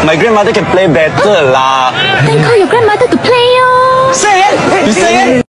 My grandmother can play better lah. Then call your grandmother